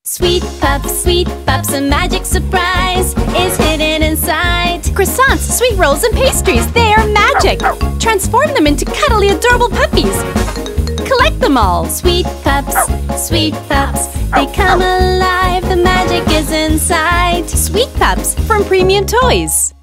Sweet pups, a magic surprise is hidden inside. Croissants, sweet rolls, and pastries, they are magic. Transform them into cuddly, adorable puppies. Collect them all. Sweet pups, they come alive. The magic is inside. Sweet Pups from Premium Toys.